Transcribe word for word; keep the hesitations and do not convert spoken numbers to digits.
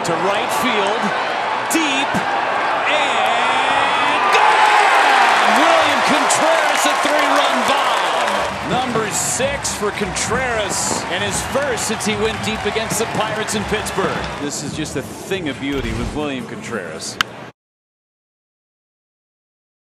to right field, deep, and gone! William Contreras, a three-run bomb. Number six for Contreras, and his first since he went deep against the Pirates in Pittsburgh. This is just a thing of beauty with William Contreras.